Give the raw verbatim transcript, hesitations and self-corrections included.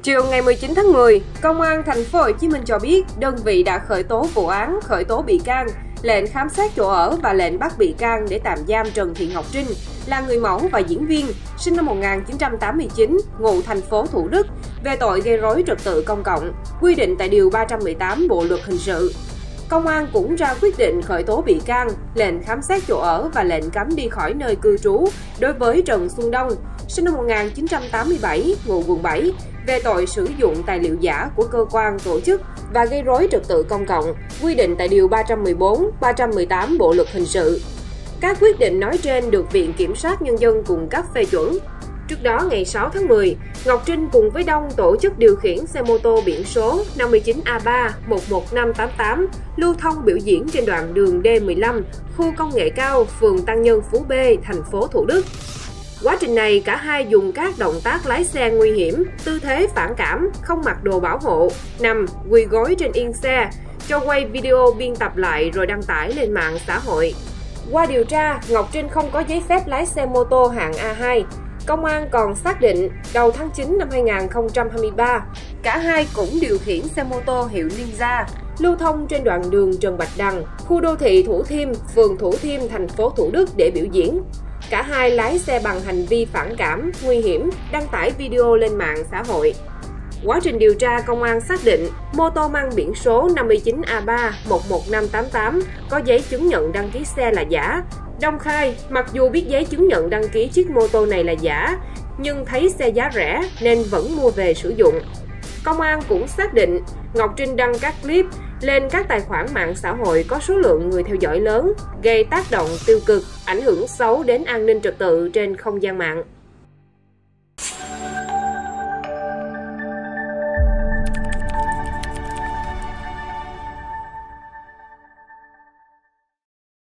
Chiều ngày mười chín tháng mười, Công an thành phố Hồ Chí Minh cho biết đơn vị đã khởi tố vụ án, khởi tố bị can, lệnh khám xét chỗ ở và lệnh bắt bị can để tạm giam Trần Thị Ngọc Trinh, là người mẫu và diễn viên, sinh năm một nghìn chín trăm tám mươi chín, ngụ thành phố Thủ Đức, về tội gây rối trật tự công cộng, quy định tại Điều ba trăm mười tám Bộ Luật Hình sự. Công an cũng ra quyết định khởi tố bị can, lệnh khám xét chỗ ở và lệnh cấm đi khỏi nơi cư trú đối với Trần Xuân Đông, sinh năm một nghìn chín trăm tám mươi bảy, ngụ quận bảy, về tội sử dụng tài liệu giả của cơ quan, tổ chức và gây rối trật tự công cộng, quy định tại Điều ba trăm mười bốn, ba trăm mười tám Bộ Luật Hình sự. Các quyết định nói trên được Viện Kiểm sát Nhân dân cung cấp phê chuẩn. Trước đó, ngày sáu tháng mười, Ngọc Trinh cùng với Đông tổ chức điều khiển xe mô tô biển số năm mươi chín A ba một một năm tám tám lưu thông biểu diễn trên đoạn đường D mười lăm, khu công nghệ cao, phường Tăng Nhân Phú B, thành phố Thủ Đức. Quá trình này, cả hai dùng các động tác lái xe nguy hiểm, tư thế phản cảm, không mặc đồ bảo hộ, nằm, quỳ gối trên yên xe, cho quay video biên tập lại rồi đăng tải lên mạng xã hội. Qua điều tra, Ngọc Trinh không có giấy phép lái xe mô tô hạng A hai. Công an còn xác định đầu tháng chín năm hai nghìn không trăm hai mươi ba, cả hai cũng điều khiển xe mô tô hiệu Ninja, lưu thông trên đoạn đường Trần Bạch Đằng, khu đô thị Thủ Thiêm, phường Thủ Thiêm, thành phố Thủ Đức để biểu diễn. Cả hai lái xe bằng hành vi phản cảm, nguy hiểm, đăng tải video lên mạng xã hội. Quá trình điều tra, công an xác định mô tô mang biển số năm mươi chín A ba một một năm tám tám có giấy chứng nhận đăng ký xe là giả. Đông khai, mặc dù biết giấy chứng nhận đăng ký chiếc mô tô này là giả, nhưng thấy xe giá rẻ nên vẫn mua về sử dụng. Công an cũng xác định Ngọc Trinh đăng các clip lên các tài khoản mạng xã hội có số lượng người theo dõi lớn, gây tác động tiêu cực, ảnh hưởng xấu đến an ninh trật tự trên không gian mạng.